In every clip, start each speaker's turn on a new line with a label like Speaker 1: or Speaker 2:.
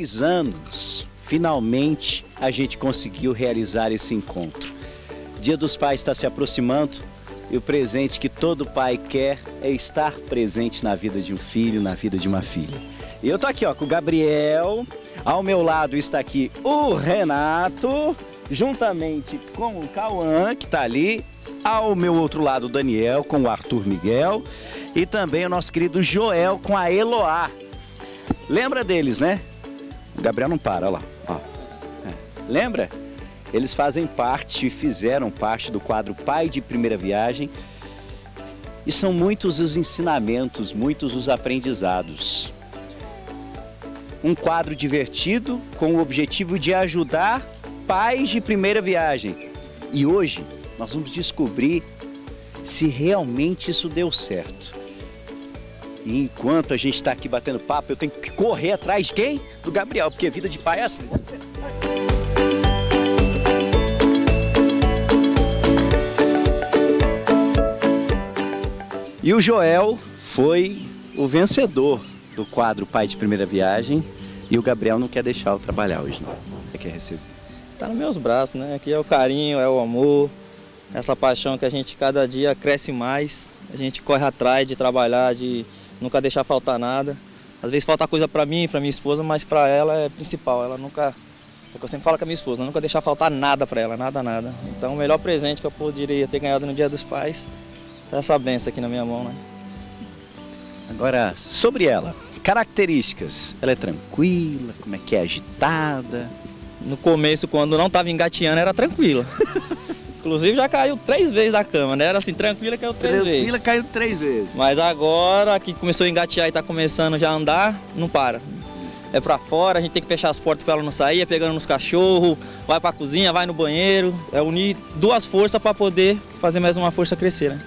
Speaker 1: 2 anos, finalmente a gente conseguiu realizar esse encontro. Dia dos Pais está se aproximando e o presente que todo pai quer é estar presente na vida de um filho, na vida de uma filha. E eu tô aqui, ó, com o Gabriel, ao meu lado está aqui o Renato, juntamente com o Cauã, que tá ali, ao meu outro lado o Daniel, com o Arthur Miguel, e também o nosso querido Joel com a Eloá. Lembra deles, né? O Gabriel não para, olha lá. Ó. Lembra? Eles fazem parte, fizeram parte do quadro Pai de Primeira Viagem. E são muitos os ensinamentos, muitos os aprendizados. Um quadro divertido com o objetivo de ajudar pais de primeira viagem. E hoje nós vamos descobrir se realmente isso deu certo. E enquanto a gente está aqui batendo papo, eu tenho que correr atrás de quem? Do Gabriel, porque vida de pai é assim. E o Joel foi o vencedor do quadro Pai de Primeira Viagem. E o Gabriel não quer deixar eu trabalhar hoje, não. Você quer receber?
Speaker 2: Tá nos meus braços, né? Aqui é o carinho, é o amor, essa paixão que a gente cada dia cresce mais. A gente corre atrás de trabalhar, de nunca deixar faltar nada. Às vezes falta coisa para mim, para minha esposa, mas para ela é principal. Ela nunca, é o que eu sempre falo com a minha esposa, nunca deixar faltar nada para ela, nada, nada. Então o melhor presente que eu poderia ter ganhado no Dia dos Pais é essa benção aqui na minha mão, né?
Speaker 1: Agora, sobre ela, características. Ela é tranquila, como é que é, agitada?
Speaker 2: No começo, quando não estava engateando, era tranquila. Inclusive já caiu 3 vezes da cama, né? Era assim, tranquila, caiu 3 vezes.
Speaker 1: Tranquila, caiu 3 vezes.
Speaker 2: Mas agora que começou a engatear e tá começando já a andar, não para. É pra fora, a gente tem que fechar as portas para ela não sair, é pegando nos cachorros, vai pra cozinha, vai no banheiro. É unir 2 forças para poder fazer mais uma força crescer, né?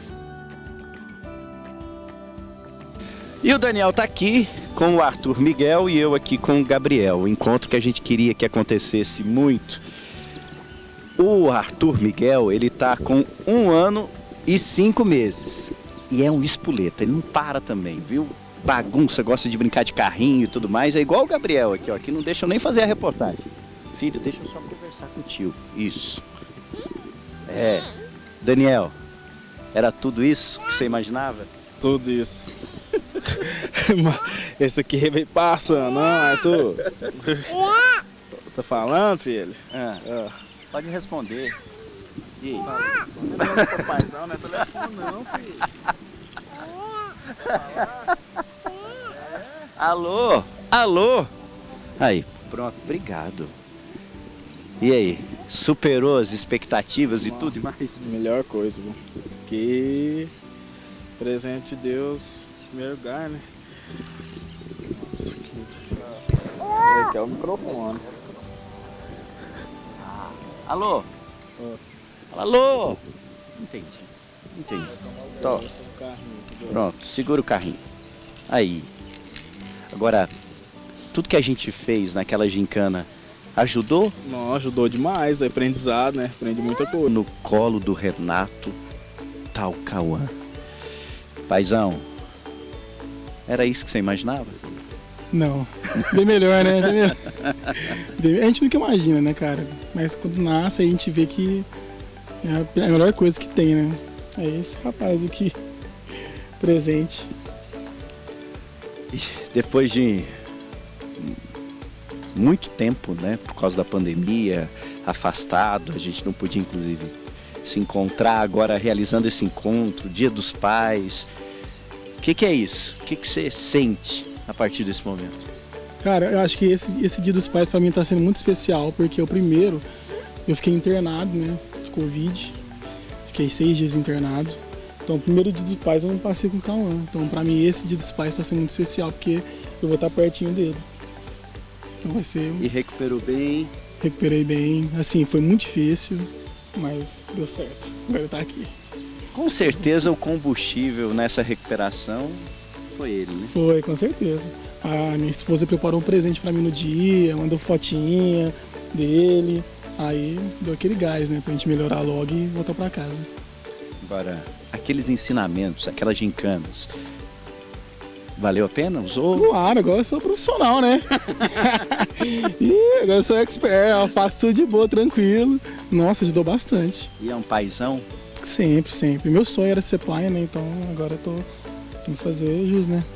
Speaker 1: E o Daniel tá aqui com o Arthur Miguel e eu aqui com o Gabriel. O encontro que a gente queria que acontecesse muito. O Arthur Miguel, ele tá com 1 ano e 5 meses. E é um espoleta, ele não para também, viu? Bagunça, gosta de brincar de carrinho e tudo mais. É igual o Gabriel aqui, ó, que não deixa eu nem fazer a reportagem. Filho, deixa eu só conversar com o tio. Isso. É. Daniel, era tudo isso que você imaginava?
Speaker 3: Tudo isso. Esse aqui veio passando, não, é tu. Tá falando, filho?
Speaker 1: Pode responder. E aí?
Speaker 3: Não é papaizão, não é telefone não, filho.
Speaker 1: Alô? Alô? Aí, pronto, obrigado. E aí, superou as expectativas e tudo e mais?
Speaker 3: Melhor coisa, viu? Isso aqui, presente de Deus, em primeiro lugar, né? Nossa, aqui é o microfone.
Speaker 1: Alô? Alô? Entendi. Tó. Pronto, segura o carrinho. Aí. Agora, tudo que a gente fez naquela gincana ajudou?
Speaker 3: Não, ajudou demais, é aprendizado, né? Aprendi muita coisa.
Speaker 1: No colo do Renato, tá o Cauã. Paizão, era isso que você imaginava?
Speaker 4: Não, bem melhor, né? Bem melhor. A gente nunca imagina, né, cara? Mas quando nasce a gente vê que é a melhor coisa que tem, né? É esse rapaz aqui, presente.
Speaker 1: E depois de muito tempo, né, por causa da pandemia, afastado, a gente não podia inclusive se encontrar, agora realizando esse encontro, Dia dos Pais. O que é isso? O que você sente a partir desse momento?
Speaker 4: Cara, eu acho que esse Dia dos Pais pra mim tá sendo muito especial, porque o primeiro eu fiquei internado, né, de Covid, fiquei 6 dias internado. Então o primeiro Dia dos Pais eu não passei com o Cauã, então pra mim esse Dia dos Pais tá sendo muito especial, porque eu vou estar pertinho dele. Então vai ser...
Speaker 1: E recuperou bem?
Speaker 4: Recuperei bem, assim, foi muito difícil, mas deu certo, agora ele tá aqui.
Speaker 1: Com certeza o combustível nessa recuperação foi ele, né?
Speaker 4: Foi, com certeza. A minha esposa preparou um presente pra mim no dia, mandou fotinha dele, aí deu aquele gás, né, pra gente melhorar logo e voltar pra casa.
Speaker 1: Agora, aqueles ensinamentos, aquelas gincanas, Valeu a pena? Usou?
Speaker 4: Claro, agora eu sou profissional, né? Ih, agora eu sou expert, eu faço tudo de boa, tranquilo. Nossa, ajudou bastante.
Speaker 1: E é um paizão?
Speaker 4: Sempre, sempre. Meu sonho era ser pai, né? Então agora eu tenho que fazer jus, né?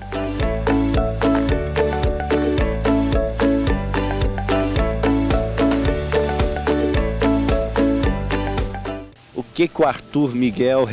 Speaker 1: O que o Arthur Miguel